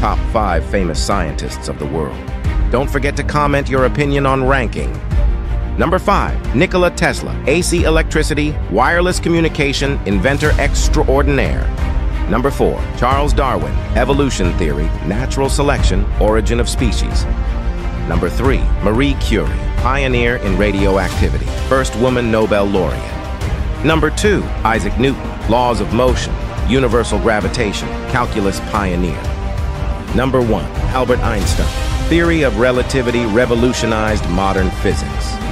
top 5 famous scientists of the world. Don't forget to comment your opinion on ranking. Number 5, Nikola Tesla, AC electricity, wireless communication, inventor extraordinaire. Number 4, Charles Darwin, evolution theory, natural selection, origin of species. Number 3, Marie Curie, pioneer in radioactivity, first woman Nobel laureate. Number 2, Isaac Newton, laws of motion, universal gravitation, calculus pioneer. Number 1, Albert Einstein, theory of relativity revolutionized modern physics.